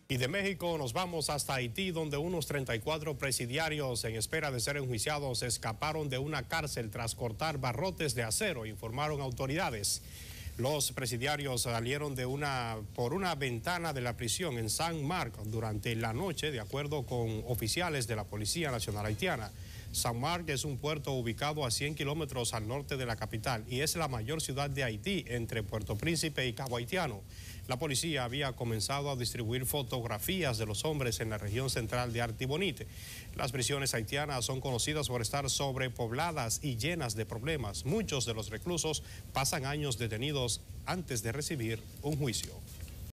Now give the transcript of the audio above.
Y de México nos vamos hasta Haití, donde unos 34 presidiarios en espera de ser enjuiciados escaparon de una cárcel tras cortar barrotes de acero, informaron autoridades. Los presidiarios salieron por una ventana de la prisión en San Marc durante la noche, de acuerdo con oficiales de la Policía Nacional Haitiana. San Marc es un puerto ubicado a 100 kilómetros al norte de la capital y es la mayor ciudad de Haití, entre Puerto Príncipe y Cabo Haitiano. La policía había comenzado a distribuir fotografías de los hombres en la región central de Artibonite. Las prisiones haitianas son conocidas por estar sobrepobladas y llenas de problemas. Muchos de los reclusos pasan años detenidos antes de recibir un juicio.